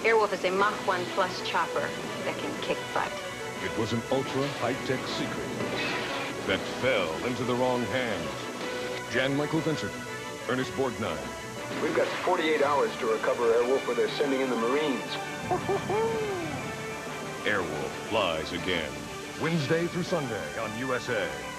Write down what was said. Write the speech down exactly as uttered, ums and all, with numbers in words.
Airwolf is a Mach one plus chopper that can kick butt. It was an ultra-high-tech secret that fell into the wrong hands. Jan Michael Vincent, Ernest Borgnine. We've got forty-eight hours to recover Airwolf, or they're sending in the Marines. Airwolf flies again. Wednesday through Sunday on U S A.